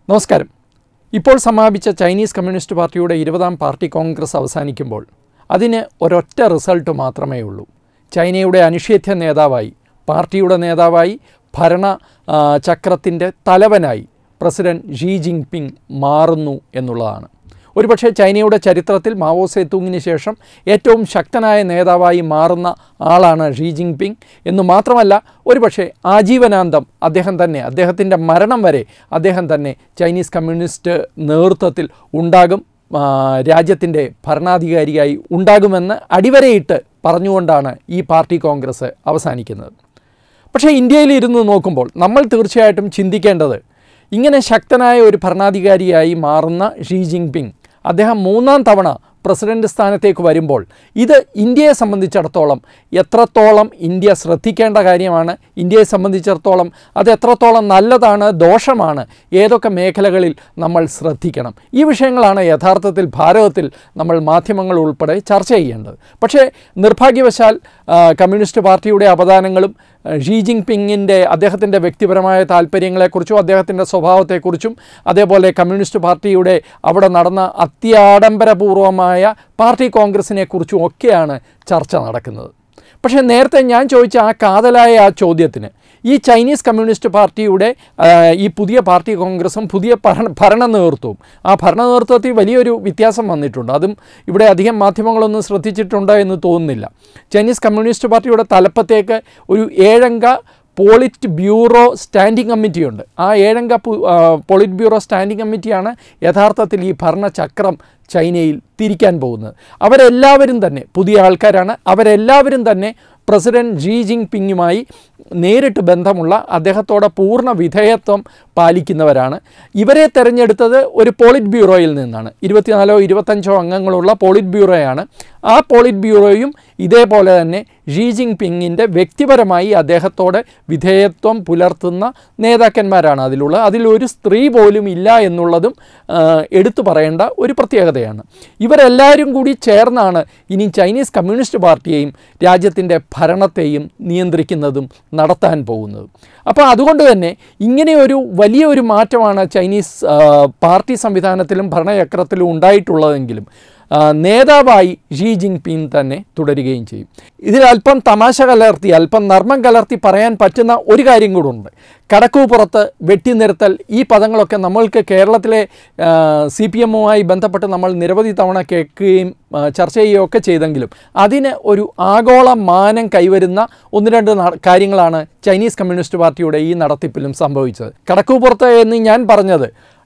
നമസ്കാരം. ഇപ്പോൾ സമാപിച്ച ചൈനീസ് കമ്മ്യൂണിസ്റ്റ് പാർട്ടിയുടെ 20ാം പാർട്ടി കോൺഗ്രസ് അവസാനിക്കുമ്പോൾ അതിന് ഒരൊറ്റ റിസൾട്ട് മാത്രമേ ഉള്ളൂ. ചൈനയുടെ അനിഷേധ്യ നേതാവായി, പാർട്ടിയുടെ നേതാവായി, ഭരണ ചക്രത്തിൻ്റെ തലവനായി പ്രസിഡന്റ് ഷീ ജിൻപിങ് മാറുന്നു എന്നുള്ളതാണ്. ഒരുപക്ഷെ ചൈനയുടെ ചരിത്രത്തിൽ മാവോ സേതൂങ്ങിന് ശേഷം ഏറ്റവും ശക്തനായ നേതാവായി മാറുന്ന ആളാണ് ഷീ ജിൻപിങ് എന്ന് മാത്രമല്ല, ഒരുപക്ഷെ ആജീവനാന്തം അദ്ദേഹത്തിൻ്റെ മരണം വരെ അദ്ദേഹം തന്നെ ചൈനീസ് കമ്മ്യൂണിസ്റ്റ് നേതൃത്വത്തിൽ ഉണ്ടാകും, രാജ്യത്തിൻ്റെ ഭരണാധികാരിയായി ഉണ്ടാകുമെന്ന് അടിവരയിട്ട് പറഞ്ഞുകൊണ്ടാണ് ഈ പാർട്ടി കോൺഗ്രസ് അവസാനിക്കുന്നത്. പക്ഷേ ഇന്ത്യയിലിരുന്ന് നോക്കുമ്പോൾ നമ്മൾ തീർച്ചയായിട്ടും ചിന്തിക്കേണ്ടത്, ഇങ്ങനെ ശക്തനായ ഒരു ഭരണാധികാരിയായി മാറുന്ന ഷീ ജിൻപിങ് അദ്ദേഹം 3ാം തവണ പ്രസിഡന്റ് സ്ഥാനത്തേക്ക് വരുമ്പോൾ ഇത് ഇന്ത്യയെ സംബന്ധിച്ചിടത്തോളം എത്രത്തോളം ഇന്ത്യ ശ്രദ്ധിക്കേണ്ട കാര്യമാണ്, ഇന്ത്യയെ സംബന്ധിച്ചിടത്തോളം അത് എത്രത്തോളം നല്ലതാണ്, ദോഷമാണ്, ഏതൊക്കെ മേഖലകളിൽ നമ്മൾ ശ്രദ്ധിക്കണം, ഈ വിഷയങ്ങളാണ് യഥാർത്ഥത്തിൽ ഭാരതത്തിൽ നമ്മൾ മാധ്യമങ്ങൾ ഉൾപ്പെടെ ചർച്ച ചെയ്യേണ്ടത്. പക്ഷേ നിർഭാഗ്യവശാൽ കമ്മ്യൂണിസ്റ്റ് പാർട്ടിയുടെ അവദാനങ്ങളും ഷീ ജിൻപിങ്ങിൻ്റെ അദ്ദേഹത്തിൻ്റെ വ്യക്തിപരമായ താല്പര്യങ്ങളെക്കുറിച്ചും അദ്ദേഹത്തിൻ്റെ സ്വഭാവത്തെക്കുറിച്ചും അതേപോലെ കമ്മ്യൂണിസ്റ്റ് പാർട്ടിയുടെ അവിടെ നടന്ന അത്യാഡംബരപൂർവമായ പാർട്ടി കോൺഗ്രസിനെക്കുറിച്ചും ഒക്കെയാണ് ചർച്ച നടക്കുന്നത്. പക്ഷേ നേരത്തെ ഞാൻ ചോദിച്ച ആ കാതലായ ആ ചോദ്യത്തിന് ഈ ചൈനീസ് കമ്മ്യൂണിസ്റ്റ് പാർട്ടിയുടെ ഈ പുതിയ പാർട്ടി കോൺഗ്രസും പുതിയ ഭരണ നേതൃത്വവും, ആ ഭരണ നേതൃത്വത്തിൽ വലിയൊരു വ്യത്യാസം വന്നിട്ടുണ്ട്. അതും ഇവിടെ അധികം മാധ്യമങ്ങളൊന്നും ശ്രദ്ധിച്ചിട്ടുണ്ട് എന്ന് തോന്നുന്നില്ല. ചൈനീസ് കമ്മ്യൂണിസ്റ്റ് പാർട്ടിയുടെ തലപ്പത്തേക്ക് ഒരു 7-അംഗ പോളിറ്റ് ബ്യൂറോ സ്റ്റാൻഡിംഗ് കമ്മിറ്റിയുണ്ട്. ആ 7-അംഗ പോളിറ്റ് ബ്യൂറോ സ്റ്റാൻഡിംഗ് കമ്മിറ്റിയാണ് യഥാർത്ഥത്തിൽ ഈ ഭരണചക്രം ചൈനയിൽ തിരിക്കാൻ പോകുന്നത്. അവരെല്ലാവരും തന്നെ പുതിയ ആൾക്കാരാണ്. അവരെല്ലാവരും തന്നെ പ്രസിഡന്റ് ഷീ ജിൻപിങ്ങുമായി നേരിട്ട് ബന്ധമുള്ള, അദ്ദേഹത്തോടെ പൂർണ്ണ വിധേയത്വം പാലിക്കുന്നവരാണ്. ഇവരെ തിരഞ്ഞെടുത്തത് ഒരു പോളിറ്റ് ബ്യൂറോയിൽ നിന്നാണ്. 24 or 25 അംഗങ്ങളുള്ള പോളിറ്റ് ബ്യൂറോയാണ്. ആ പോളിറ്റ് ബ്യൂറോയും ഇതേപോലെ തന്നെ ഷീ ജിൻപിങ്ങിൻ്റെ വ്യക്തിപരമായി അദ്ദേഹത്തോട് വിധേയത്വം പുലർത്തുന്ന നേതാക്കന്മാരാണ് അതിലുള്ളത്. അതിലൊരു സ്ത്രീ പോലും ഇല്ല എന്നുള്ളതും എടുത്തു പറയേണ്ട ഒരു പ്രത്യേകതയാണ്. ഇവരെല്ലാവരും കൂടി ചേർന്നാണ് ഇനി ചൈനീസ് കമ്മ്യൂണിസ്റ്റ് പാർട്ടിയെയും രാജ്യത്തിൻ്റെ ഭരണത്തെയും നിയന്ത്രിക്കുന്നതും നടത്താൻ പോകുന്നത്. അപ്പോൾ അതുകൊണ്ട് തന്നെ ഇങ്ങനെയൊരു വലിയൊരു മാറ്റമാണ് ചൈനീസ് പാർട്ടി സംവിധാനത്തിലും ഭരണചക്രത്തിലും ഉണ്ടായിട്ടുള്ളതെങ്കിലും നേതാവായി ഷീ ജിൻപിങ് തന്നെ തുടരുകയും ചെയ്യും. ഇതിൽ അല്പം തമാശ കലർത്തി, അല്പം നർമ്മം കലർത്തി പറയാൻ പറ്റുന്ന ഒരു കാര്യം കൂടുണ്ട്. കടക്കുപുറത്ത്, വെട്ടിനിരത്തൽ, ഈ പദങ്ങളൊക്കെ നമ്മൾക്ക് കേരളത്തിലെ CPMുമായി ബന്ധപ്പെട്ട് നമ്മൾ നിരവധി തവണ കേൾക്കുകയും ചർച്ച ചെയ്യുകയൊക്കെ ചെയ്തെങ്കിലും അതിന് ഒരു ആഗോള മാനം കൈവരുന്ന 1-2 കാര്യങ്ങളാണ് ചൈനീസ് കമ്മ്യൂണിസ്റ്റ് പാർട്ടിയുടെ ഈ നടത്തിപ്പിലും സംഭവിച്ചത്. കടക്കുപുറത്ത് എന്ന് ഞാൻ പറഞ്ഞത്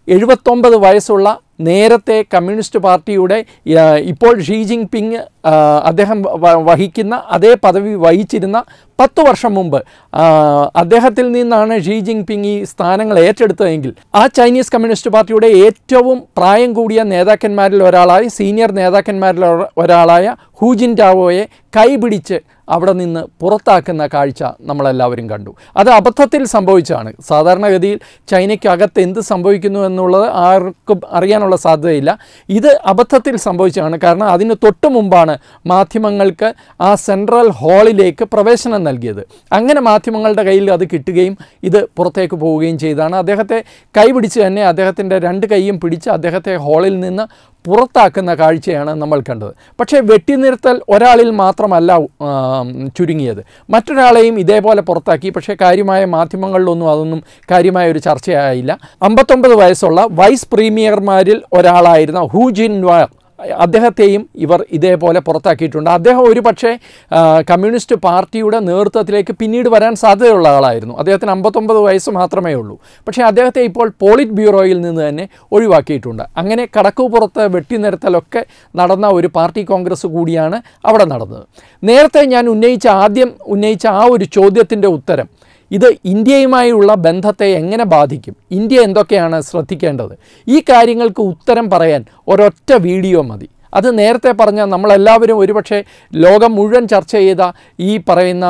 79 വയസ്സുള്ള നേരത്തെ കമ്മ്യൂണിസ്റ്റ് പാർട്ടിയുടെ ഇപ്പോൾ ഷീ ജിൻപിങ് അദ്ദേഹം വഹിക്കുന്ന അതേ പദവി വഹിച്ചിരുന്ന 10 വർഷം മുമ്പ് അദ്ദേഹത്തിൽ നിന്നാണ് ഷീ ജിൻപിങ് ഈ സ്ഥാനങ്ങൾ ഏറ്റെടുത്തതെങ്കിൽ ആ ചൈനീസ് കമ്മ്യൂണിസ്റ്റ് പാർട്ടിയുടെ ഏറ്റവും പ്രായം കൂടിയ നേതാക്കന്മാരിൽ ഒരാളായ, സീനിയർ നേതാക്കന്മാരിൽ ഒരാളായ ഹു ജിൻടാവോയെ കൈപിടിച്ച് അവിടെ നിന്ന് പുറത്താക്കുന്ന കാഴ്ച നമ്മളെല്ലാവരും കണ്ടു. അത് അബദ്ധത്തിൽ സംഭവിച്ചതാണ്. സാധാരണഗതിയിൽ ചൈനയ്ക്കകത്ത് എന്ത് സംഭവിക്കുന്നു എന്നുള്ളത് ആർക്കും അറിയാനുള്ള സാധ്യതയില്ല. ഇത് അബദ്ധത്തിൽ സംഭവിച്ചതാണ്. കാരണം അതിന് തൊട്ട് മുമ്പാണ് മാധ്യമങ്ങൾക്ക് ആ സെൻട്രൽ ഹാളിലേക്ക് പ്രവേശനം നൽകിയത്. അങ്ങനെ മാധ്യമങ്ങളുടെ കയ്യിൽ അത് കിട്ടുകയും ഇത് പുറത്തേക്ക് പോവുകയും ചെയ്താണ്. അദ്ദേഹത്തെ കൈപിടിച്ച് തന്നെ അദ്ദേഹത്തിൻ്റെ 2 കൈയും പിടിച്ച് അദ്ദേഹത്തെ ഹാളിൽ നിന്ന് പുറത്താക്കുന്ന കാഴ്ചയാണ് നമ്മൾ കണ്ടത്. പക്ഷേ വെട്ടിനിർത്തൽ ഒരാളിൽ മാത്രമല്ല ചുരുങ്ങിയത്, മറ്റൊരാളെയും ഇതേപോലെ പുറത്താക്കി. പക്ഷേ കാര്യമായ മാധ്യമങ്ങളിലൊന്നും അതൊന്നും കാര്യമായ ഒരു ചർച്ചയായില്ല. 59 വയസ്സുള്ള വൈസ് പ്രീമിയർമാരിൽ ഒരാളായിരുന്ന ഹു ജിൻവാ അദ്ദേഹത്തെയും ഇവർ ഇതേപോലെ പുറത്താക്കിയിട്ടുണ്ട്. അദ്ദേഹം ഒരു പക്ഷേ കമ്മ്യൂണിസ്റ്റ് പാർട്ടിയുടെ നേതൃത്വത്തിലേക്ക് പിന്നീട് വരാൻ സാധ്യതയുള്ള ആളായിരുന്നു. അദ്ദേഹത്തിന് 59 വയസ്സ് മാത്രമേ ഉള്ളൂ. പക്ഷേ അദ്ദേഹത്തെ ഇപ്പോൾ പോളിറ്റ് ബ്യൂറോയിൽ നിന്ന് തന്നെ ഒഴിവാക്കിയിട്ടുണ്ട്. അങ്ങനെ കടക്കുപുറത്ത് വെട്ടിനിരത്തലൊക്കെ നടന്ന ഒരു പാർട്ടി കോൺഗ്രസ് കൂടിയാണ് അവിടെ നടന്നത്. നേരത്തെ ഞാൻ ആദ്യം ഉന്നയിച്ച ആ ഒരു ചോദ്യത്തിൻ്റെ ഉത്തരം, ഇത് ഇന്ത്യയുമായുള്ള ബന്ധത്തെ എങ്ങനെ ബാധിക്കും, ഇന്ത്യ എന്തൊക്കെയാണ് ശ്രദ്ധിക്കേണ്ടത്, ഈ കാര്യങ്ങൾക്ക് ഉത്തരം പറയാൻ ഒരൊറ്റ വീഡിയോ മതി. അത് നേരത്തെ പറഞ്ഞ നമ്മളെല്ലാവരും ഒരുപക്ഷെ ലോകം മുഴുവൻ ചർച്ച ചെയ്ത ഈ പറയുന്ന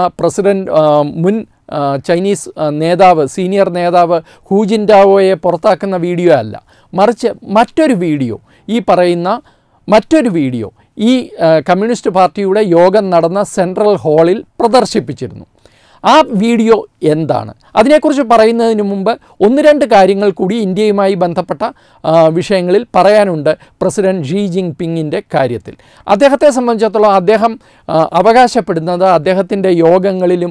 മുൻ ചൈനീസ് നേതാവ്, സീനിയർ നേതാവ് ഹു ജിൻടാവോയെ പുറത്താക്കുന്ന വീഡിയോ അല്ല, മറിച്ച് മറ്റൊരു വീഡിയോ ഈ കമ്മ്യൂണിസ്റ്റ് പാർട്ടിയുടെ യോഗം നടന്ന സെൻട്രൽ ഹാളിൽ പ്രദർശിപ്പിച്ചിരുന്നു. ആ വീഡിയോ എന്താണ്? അതിനെക്കുറിച്ച് പറയുന്നതിന് മുമ്പ് ഒന്ന് രണ്ട് കാര്യങ്ങൾ കൂടി ഇന്ത്യയുമായി ബന്ധപ്പെട്ട വിഷയങ്ങളിൽ പറയാനുണ്ട് പ്രസിഡന്റ് ഷീ ജിൻപിങ്ങിൻ്റെ കാര്യത്തിൽ. അദ്ദേഹത്തെ സംബന്ധിച്ചിടത്തോളം അദ്ദേഹം അവകാശപ്പെടുന്നത് അദ്ദേഹത്തിൻ്റെ യോഗങ്ങളിലും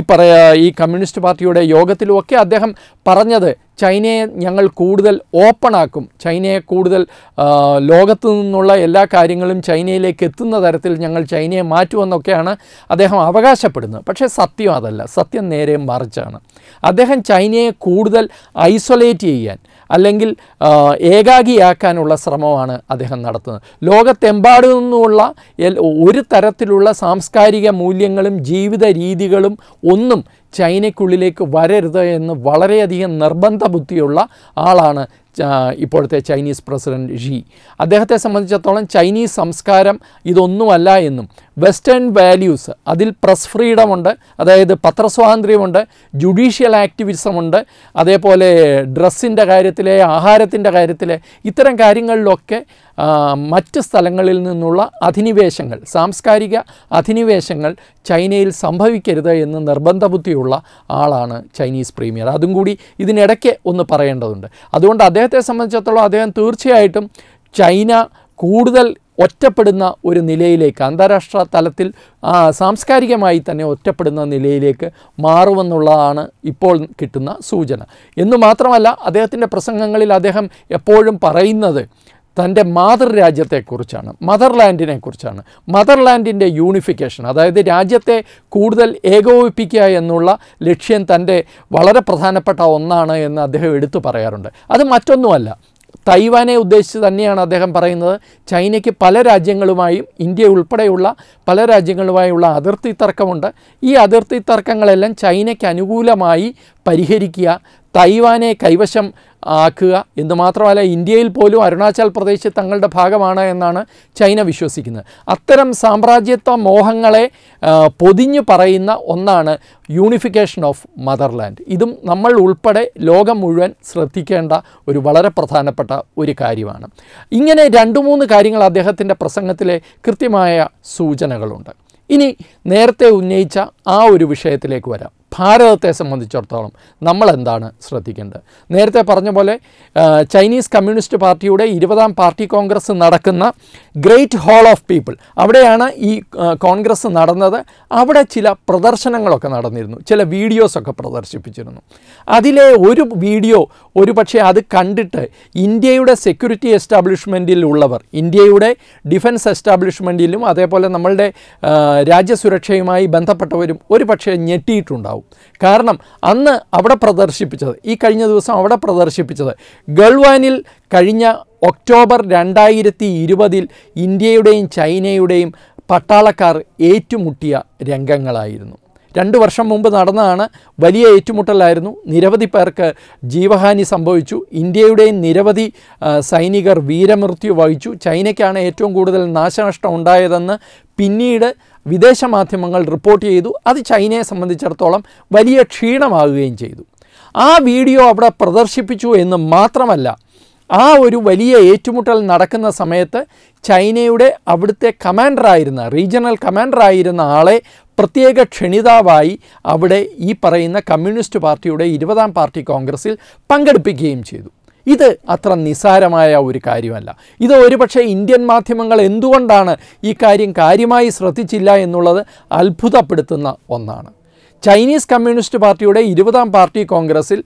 ഈ കമ്മ്യൂണിസ്റ്റ് പാർട്ടിയുടെ യോഗത്തിലുമൊക്കെ അദ്ദേഹം പറഞ്ഞത് ചൈനയെ ഞങ്ങൾ കൂടുതൽ ഓപ്പണാക്കും, ചൈനയെ കൂടുതൽ ലോകത്തു നിന്നുള്ള എല്ലാ കാര്യങ്ങളും ചൈനയിലേക്ക് എത്തുന്ന തരത്തിൽ ഞങ്ങൾ ചൈനയെ മാറ്റുമെന്നൊക്കെയാണ് അദ്ദേഹം അവകാശപ്പെടുന്നത്. പക്ഷേ സത്യം അതല്ല, സത്യം നേരെ മറിച്ചാണ്. അദ്ദേഹം ചൈനയെ കൂടുതൽ ഐസൊലേറ്റ് ചെയ്യാൻ അല്ലെങ്കിൽ ഏകാഗിയാക്കാനുള്ള ശ്രമമാണ് അദ്ദേഹം നടത്തുന്നത്. ലോകത്തെമ്പാടു നിന്നുമുള്ള ഒരു തരത്തിലുള്ള സാംസ്കാരിക മൂല്യങ്ങളും ജീവിത രീതികളും ഒന്നും ചൈനയ്ക്കുള്ളിലേക്ക് വരരുത് എന്ന് വളരെയധികം നിർബന്ധ ബുദ്ധിയുള്ള ആളാണ് ഇപ്പോഴത്തെ ചൈനീസ് പ്രസിഡന്റ് ഷീ. അദ്ദേഹത്തെ സംബന്ധിച്ചിടത്തോളം ചൈനീസ് സംസ്കാരം ഇതൊന്നുമല്ല എന്നും വെസ്റ്റേൺ വാല്യൂസ്, അതിൽ പ്രസ് ഫ്രീഡമുണ്ട്, അതായത് പത്രസ്വാതന്ത്ര്യമുണ്ട്, ജുഡീഷ്യൽ ആക്ടിവിസമുണ്ട്, അതേപോലെ ഡ്രസ്സിൻ്റെ കാര്യത്തിലെ, ആഹാരത്തിൻ്റെ കാര്യത്തിലെ, ഇത്തരം കാര്യങ്ങളിലൊക്കെ മറ്റ് സ്ഥലങ്ങളിൽ നിന്നുള്ള അധിനിവേശങ്ങൾ, സാംസ്കാരിക അധിനിവേശങ്ങൾ ചൈനയിൽ സംഭവിക്കരുത് എന്ന് നിർബന്ധ ബുദ്ധിയുള്ള ആളാണ് ചൈനീസ് പ്രീമിയർ. അതും കൂടി ഇതിനിടയ്ക്ക് ഒന്ന് പറയേണ്ടതുണ്ട്. അതുകൊണ്ട് അദ്ദേഹത്തെ സംബന്ധിച്ചിടത്തോളം അദ്ദേഹം തീർച്ചയായിട്ടും ചൈന കൂടുതൽ ഒറ്റപ്പെടുന്ന ഒരു നിലയിലേക്ക്, അന്താരാഷ്ട്ര തലത്തിൽ സാംസ്കാരികമായി തന്നെ ഒറ്റപ്പെടുന്ന നിലയിലേക്ക് മാറുമെന്നുള്ളതാണ് ഇപ്പോൾ കിട്ടുന്ന സൂചന. എന്നു മാത്രമല്ല, അദ്ദേഹത്തിൻ്റെ പ്രസംഗങ്ങളിൽ അദ്ദേഹം എപ്പോഴും പറയുന്നത് തൻ്റെ മാതൃരാജ്യത്തെക്കുറിച്ചാണ്, മദർലാൻഡിനെക്കുറിച്ചാണ്. മദർലാൻഡിൻ്റെ യൂണിഫിക്കേഷൻ, അതായത് രാജ്യത്തെ കൂടുതൽ ഏകോപിപ്പിക്കുക എന്നുള്ള ലക്ഷ്യം തൻ്റെ വളരെ പ്രധാനപ്പെട്ട ഒന്നാണ് എന്ന് അദ്ദേഹം എടുത്തു പറയാറുണ്ട്. അത് മറ്റൊന്നുമല്ല, തൈവാനെ ഉദ്ദേശിച്ച് തന്നെയാണ് അദ്ദേഹം പറയുന്നത്. ചൈനയ്ക്ക് പല രാജ്യങ്ങളുമായും, ഇന്ത്യ ഉൾപ്പെടെയുള്ള പല രാജ്യങ്ങളുമായുള്ള അതിർത്തി തർക്കമുണ്ട്. ഈ അതിർത്തി തർക്കങ്ങളെല്ലാം ചൈനയ്ക്ക് അനുകൂലമായി പരിഹരിക്കുക, തൈവാനെ കൈവശം ആക്കുക എന്ന് മാത്രമല്ല, ഇന്ത്യയിൽ പോലും അരുണാചൽ പ്രദേശ് തങ്ങളുടെ ഭാഗമാണ് എന്നാണ് ചൈന വിശ്വസിക്കുന്നത്. അത്തരം സാമ്രാജ്യത്വ മോഹങ്ങളെ പൊതിഞ്ഞു പറയുന്ന ഒന്നാണ് യൂണിഫിക്കേഷൻ ഓഫ് മദർലാൻഡ്. ഇതും നമ്മൾ ഉൾപ്പെടെ ലോകം മുഴുവൻ ശ്രദ്ധിക്കേണ്ട ഒരു വളരെ പ്രധാനപ്പെട്ട ഒരു കാര്യമാണ്. ഇങ്ങനെ 2-3 കാര്യങ്ങൾ അദ്ദേഹത്തിൻ്റെ പ്രസംഗത്തിലെ കൃത്യമായ സൂചനകളുണ്ട്. ഇനി നേരത്തെ ഉന്നയിച്ച ആ ഒരു വിഷയത്തിലേക്ക് വരാം. ഭാരതത്തെ സംബന്ധിച്ചിടത്തോളം നമ്മൾ എന്താണ് ശ്രദ്ധിക്കേണ്ടത്? നേരത്തെ പറഞ്ഞ പോലെ ചൈനീസ് കമ്മ്യൂണിസ്റ്റ് പാർട്ടിയുടെ 20ാം പാർട്ടി കോൺഗ്രസ് നടക്കുന്ന ഗ്രേറ്റ് ഹാൾ ഓഫ് പീപ്പിൾ, അവിടെയാണ് ഈ കോൺഗ്രസ് നടന്നത്. അവിടെ ചില പ്രദർശനങ്ങളൊക്കെ നടന്നിരുന്നു, ചില വീഡിയോസൊക്കെ പ്രദർശിപ്പിച്ചിരുന്നു. അതിലെ ഒരു വീഡിയോ പക്ഷേ അത് കണ്ടിട്ട് ഇന്ത്യയുടെ സെക്യൂരിറ്റി എസ്റ്റാബ്ലിഷ്മെൻറ്റിലുള്ളവർ, ഇന്ത്യയുടെ ഡിഫൻസ് എസ്റ്റാബ്ലിഷ്മെൻറ്റിലും അതേപോലെ നമ്മളുടെ രാജ്യസുരക്ഷയുമായി ബന്ധപ്പെട്ടവരും ഒരു പക്ഷേ ഞെട്ടിയിട്ടുണ്ടാവും. കാരണം അന്ന് അവിടെ പ്രദർശിപ്പിച്ചത്, ഈ കഴിഞ്ഞ ദിവസം അവിടെ പ്രദർശിപ്പിച്ചത് ഗൾവാനിൽ കഴിഞ്ഞ ഒക്ടോബർ 2020 ഇന്ത്യയുടെയും ചൈനയുടെയും പട്ടാളക്കാർ ഏറ്റുമുട്ടിയ രംഗങ്ങളായിരുന്നു. 2 വർഷം മുമ്പ് നടന്നതാണ്. വലിയ ഏറ്റുമുട്ടലായിരുന്നു. നിരവധി പേർക്ക് ജീവഹാനി സംഭവിച്ചു. ഇന്ത്യയുടെയും നിരവധി സൈനികർ വീരമൃത്യു വഹിച്ചു. ചൈനയ്ക്കാണ് ഏറ്റവും കൂടുതൽ നാശനഷ്ടം ഉണ്ടായതെന്ന് പിന്നീട് വിദേശ മാധ്യമങ്ങൾ റിപ്പോർട്ട് ചെയ്തു. അത് ചൈനയെ സംബന്ധിച്ചിടത്തോളം വലിയ ക്ഷീണമാകുകയും ചെയ്തു. ആ വീഡിയോ അവിടെ പ്രദർശിപ്പിച്ചു എന്ന് മാത്രമല്ല, ആ ഒരു വലിയ ഏറ്റുമുട്ടൽ നടക്കുന്ന സമയത്ത് ചൈനയുടെ അവിടുത്തെ കമാൻഡറായിരുന്ന, റീജിയണൽ കമാൻഡറായിരുന്ന ആളെ പ്രത്യേക ക്ഷണിതാവായി അവിടെ ഈ പറയുന്ന കമ്മ്യൂണിസ്റ്റ് പാർട്ടിയുടെ 20ാം പാർട്ടി കോൺഗ്രസിൽ പങ്കെടുപ്പിക്കുകയും ചെയ്തു. ഇത് അത്ര നിസ്സാരമായ ഒരു കാര്യമല്ല. ഇത് ഒരുപക്ഷെ ഇന്ത്യൻ മാധ്യമങ്ങൾ എന്തുകൊണ്ടാണ് ഈ കാര്യം കാര്യമായി ശ്രദ്ധിച്ചില്ല എന്നുള്ളത് അത്ഭുതപ്പെടുത്തുന്ന ഒന്നാണ്. ചൈനീസ് കമ്മ്യൂണിസ്റ്റ് പാർട്ടിയുടെ 20ാം പാർട്ടി കോൺഗ്രസിൽ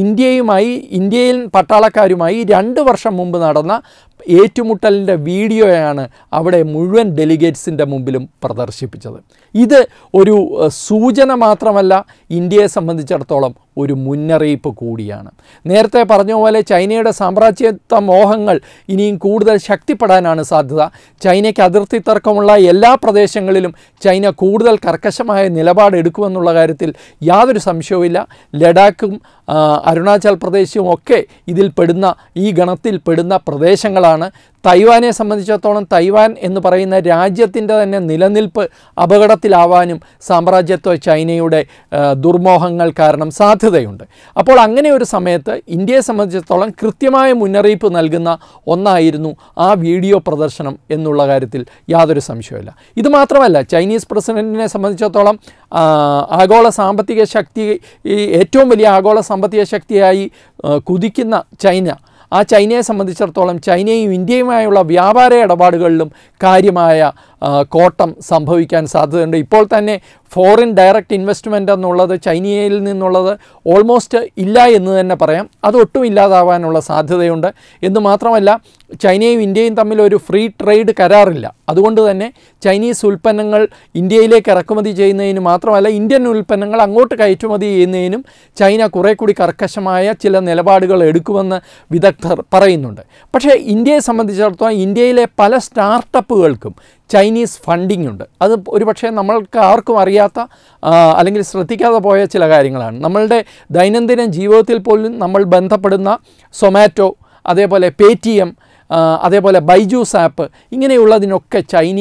ഇന്ത്യയിൽ പട്ടാളക്കാരുമായി 2 വർഷം മുമ്പ് നടന്ന ഏറ്റുമുട്ടലിൻ്റെ വീഡിയോയാണ് അവിടെ മുഴുവൻ ഡെലിഗേറ്റ്സിൻ്റെ മുമ്പിലും പ്രദർശിപ്പിച്ചത്. ഇത് ഒരു സൂചന മാത്രമല്ല, ഇന്ത്യയെ സംബന്ധിച്ചിടത്തോളം ഒരു മുന്നറിയിപ്പ് കൂടിയാണ്. നേരത്തെ പറഞ്ഞ പോലെ ചൈനയുടെ സാമ്രാജ്യത്വ മോഹങ്ങൾ ഇനിയും കൂടുതൽ ശക്തിപ്പെടാനാണ് സാധ്യത. ചൈനയ്ക്ക് അതിർത്തി തർക്കമുള്ള എല്ലാ പ്രദേശങ്ങളിലും ചൈന കൂടുതൽ കർക്കശമായ നിലപാടെടുക്കുമെന്നുള്ള കാര്യത്തിൽ യാതൊരു സംശയവുമില്ല. ലഡാക്കും അരുണാചൽ പ്രദേശും ഒക്കെ ഈ ഗണത്തിൽ പെടുന്ന പ്രദേശങ്ങളാണ്. കാര്യങ്ങളാണ്. തൈവാനെ സംബന്ധിച്ചിടത്തോളം തൈവാൻ എന്ന് പറയുന്ന രാജ്യത്തിൻ്റെ തന്നെ നിലനിൽപ്പ് അപകടത്തിലാവാനും സാമ്രാജ്യത്വ ചൈനയുടെ ദുർമോഹങ്ങൾ കാരണം സാധ്യതയുണ്ട്. അപ്പോൾ അങ്ങനെ ഒരു സമയത്ത് ഇന്ത്യയെ സംബന്ധിച്ചിടത്തോളം കൃത്യമായ മുന്നറിയിപ്പ് നൽകുന്ന ഒന്നായിരുന്നു ആ വീഡിയോ പ്രദർശനം എന്നുള്ള കാര്യത്തിൽ യാതൊരു സംശയമില്ല. ഇത് മാത്രമല്ല, ചൈനീസ് പ്രസിഡൻറ്റിനെ സംബന്ധിച്ചിടത്തോളം ആഗോള സാമ്പത്തിക ശക്തി, ഏറ്റവും വലിയ ആഗോള സാമ്പത്തിക ശക്തിയായി കുതിക്കുന്ന ചൈന, ആ ചൈനയെ സംബന്ധിച്ചിടത്തോളം ചൈനയും ഇന്ത്യയുമായുള്ള വ്യാപാര ഇടപാടുകളിലും കാര്യമായ കോട്ടം സംഭവിക്കാൻ സാധ്യതയുണ്ട്. ഇപ്പോൾ തന്നെ ഫോറിൻ ഡയറക്റ്റ് ഇൻവെസ്റ്റ്മെൻ്റ് എന്നുള്ളത് ചൈനയിൽ നിന്നുള്ളത് ഓൾമോസ്റ്റ് ഇല്ല എന്ന് തന്നെ പറയാം. അതൊട്ടും ഇല്ലാതാവാനുള്ള സാധ്യതയുണ്ട്. എന്ന് മാത്രമല്ല, ചൈനയും ഇന്ത്യയും തമ്മിൽ ഒരു ഫ്രീ ട്രേഡ് കരാറില്ല. അതുകൊണ്ട് തന്നെ ചൈനീസ് ഉൽപ്പന്നങ്ങൾ ഇന്ത്യയിലേക്ക് ഇറക്കുമതി ചെയ്യുന്നതിന് മാത്രമല്ല, ഇന്ത്യൻ ഉൽപ്പന്നങ്ങൾ അങ്ങോട്ട് കയറ്റുമതി ചെയ്യുന്നതിനും ചൈന കുറേ കൂടി കർക്കശമായ ചില നിലപാടുകൾ എടുക്കുമെന്ന് വിദഗ്ധർ പറയുന്നുണ്ട്. പക്ഷേ ഇന്ത്യയെ സംബന്ധിച്ചിടത്തോളം ഇന്ത്യയിലെ പല സ്റ്റാർട്ടപ്പുകൾക്കും ചൈനീസ് ഫണ്ടിങ് ഉണ്ട്. അത് ഒരുപക്ഷെ നമ്മൾക്ക് ആർക്കും അറിയാത്ത അല്ലെങ്കിൽ ശ്രദ്ധിക്കാതെ പോയ ചില കാര്യങ്ങളാണ്. നമ്മളുടെ ദൈനംദിന ജീവിതത്തിൽ പോലും നമ്മൾ ബന്ധപ്പെടുന്ന സൊമാറ്റോ, അതേപോലെ പേടിഎം, അതേപോലെ ബൈജൂസ് ആപ്പ്, ഇങ്ങനെയുള്ളതിനൊക്കെ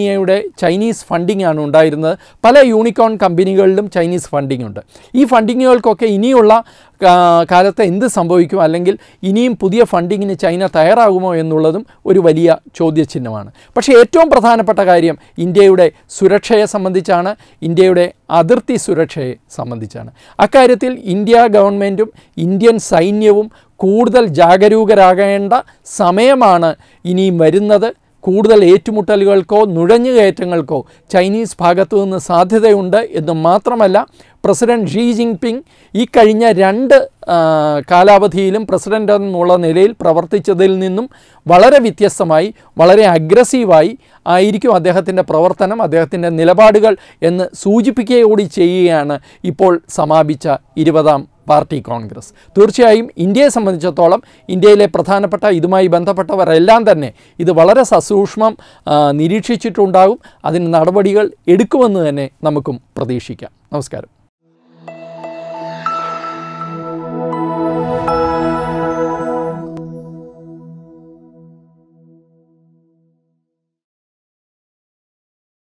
ചൈനീസ് ഫണ്ടിംഗ് ആണ് ഉണ്ടായിരുന്നത്. പല യൂണിക്കോൺ കമ്പനികളിലും ചൈനീസ് ഫണ്ടിംഗ് ഉണ്ട്. ഈ ഫണ്ടിങ്ങുകൾക്കൊക്കെ ഇനിയുള്ള കാലത്ത് എന്ത് സംഭവിക്കും, അല്ലെങ്കിൽ ഇനിയും പുതിയ ഫണ്ടിങ്ങിന് ചൈന തയ്യാറാകുമോ എന്നുള്ളതും ഒരു വലിയ ചോദ്യചിഹ്നമാണ്. പക്ഷേ ഏറ്റവും പ്രധാനപ്പെട്ട കാര്യം ഇന്ത്യയുടെ സുരക്ഷയെ സംബന്ധിച്ചാണ്, ഇന്ത്യയുടെ അതിർത്തി സുരക്ഷയെ സംബന്ധിച്ചാണ്. അക്കാര്യത്തിൽ ഇന്ത്യ ഗവൺമെൻറ്റും ഇന്ത്യൻ സൈന്യവും കൂടുതൽ ജാഗരൂകരാകേണ്ട സമയമാണ് ഇനിയും വരുന്നത്. കൂടുതൽ ഏറ്റുമുട്ടലുകൾക്കോ നുഴഞ്ഞുകയറ്റങ്ങൾക്കോ ചൈനീസ് ഭാഗത്തു നിന്ന് സാധ്യതയുണ്ട് എന്ന് മാത്രമല്ല, പ്രസിഡന്റ് ഷീ ജിൻപിങ് ഈ കഴിഞ്ഞ 2 കാലാവധിയിലും പ്രസിഡന്റ് എന്നുള്ള നിലയിൽ പ്രവർത്തിച്ചതിൽ നിന്നും വളരെ വ്യത്യസ്തമായി, വളരെ അഗ്രസീവായി ആയിരിക്കും അദ്ദേഹത്തിൻ്റെ പ്രവർത്തനം, അദ്ദേഹത്തിൻ്റെ നിലപാടുകൾ എന്ന് സൂചിപ്പിക്കുകയോടി ചെയ്യുകയാണ് ഇപ്പോൾ സമാപിച്ച 20ാം പാർട്ടി കോൺഗ്രസ്. തീർച്ചയായും ഇന്ത്യയെ സംബന്ധിച്ചിടത്തോളം ഇന്ത്യയിലെ പ്രധാനപ്പെട്ട ഇതുമായി ബന്ധപ്പെട്ടവരെല്ലാം തന്നെ ഇത് വളരെ സസൂക്ഷ്മം നിരീക്ഷിച്ചിട്ടുണ്ടാകും. അതിന് നടപടികൾ എടുക്കുമെന്ന് തന്നെ നമുക്കും പ്രതീക്ഷിക്കാം. നമസ്കാരം.